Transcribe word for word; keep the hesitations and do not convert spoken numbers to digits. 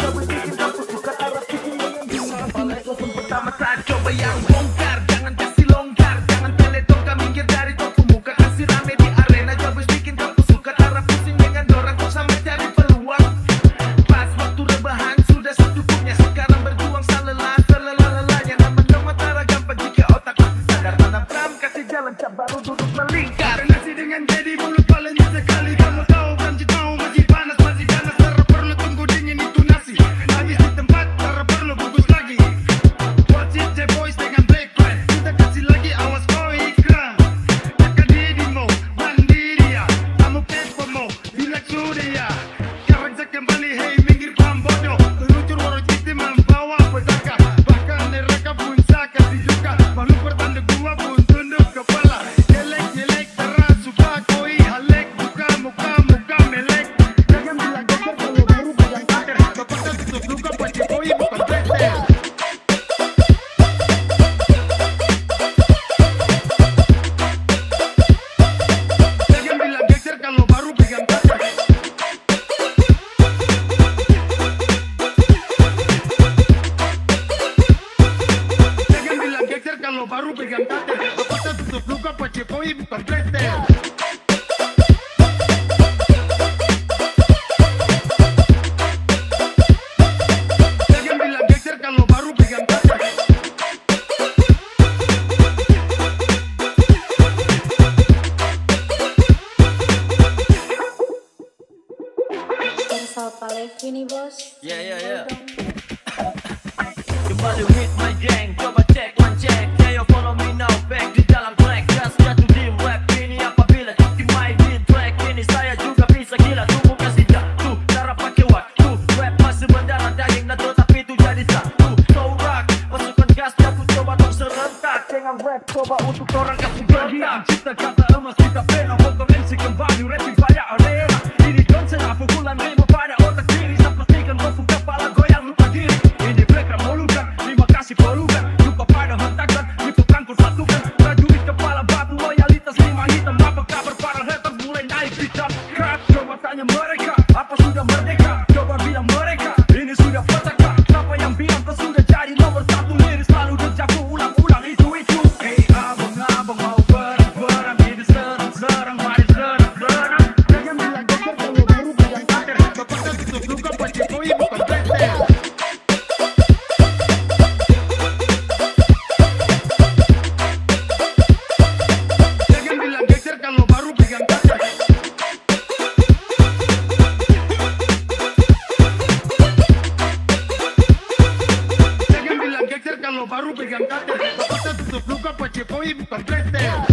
coba bikin kamu suka arah bikin yang bisa. Lesson pertama saat coba yang bongkar, jangan kasih longgar, jangan teletongka minggir dari toko muka, kasih rame di arena. Coba bikin kamu suka arah pusing dengan dorang kok sama cari peluang. Pas waktu rebahan sudah secukupnya, sekarang berjuang salelah selelah-lelahnya. Nama-nama tara gampang jika otak masih sadar. Mana Pram kasih jalan cap baru duduk melingkar. Nasi dengan jadi mulut paling sekali. Kamu tahu kan tahu masih panas masih ganas. Tara perlu tunggu dingin itu nasi. Habis di tempat tara perlu bungkus lagi. Watch it the boys dengan black red. Kita kasih lagi awas kau ikram. Jaga dirimu mandiri ya. Kamu kepo mo bilang sudah ya. Sekarang saya kembali hey minggir paham bodoh. Terucur warung kita membawa petaka. Bahkan mereka pun sakit juga. Malu pertanda gua pun tunduk kepala. Jelek-jelek teras suka koi halek. Buka muka muka melek. Jangan bilang geger kalau baru pegang kader. Kepala tutup luka pakai koi bukan treter. Jangan bilang geger kalau baru pegang kader. Jangan bilang geger kalau baru pegang kader. Kepala tutup luka pakai koi bukan treter. Jangan bilang geger kalau baru pegang kader. Cancel Palevi nih bos. Yeah, yeah, yeah. Kembali with my gang, coba cek one check. Yeah, you follow me now, back di dalam track. Just jatuh di rap ini apabila di my beat track ini saya juga bisa gila. Tubuh kasih jatuh, cara pakai waktu. Rap masih mendarat daging dan tetapi itu jadi satu. So rock, masukkan gas, jatuh coba dong serentak. Dengan rap coba untuk orang kasih bagian. Cipta kata emas kita pena, pokok M C kembali rapping pada arena. Ini konsen pukulan rima pada otak diri. Sepertikan kau kepala goyang lupa diri. Ini black rap molukan, terima kasih polukan. Lupa pada hentakan, itu kangkur satukan. Prajurit kepala batu, loyalitas lima hitam. Apa kabar para haters mulai naik pitam. Crap, coba tanya mereka, apa sudah merdeka? Coba bilang mereka, ini sudah petaka. Siapa yang bilang kau sudah jadi nomor satu? Liris selalu dejaku, ulang-ulang itu-itu. Hey abang-abang mau berang-berang, ini serang-serang, mari serang-serang. Jangan bilang geger kalau baru pegang kader. Kepala tutup luka pakai koi bukan treter. Jangan bilang geger kalau baru pegang kader. Jangan bilang geger kalau baru pegang kader. Kepala tutup luka pakai koi bukan treter.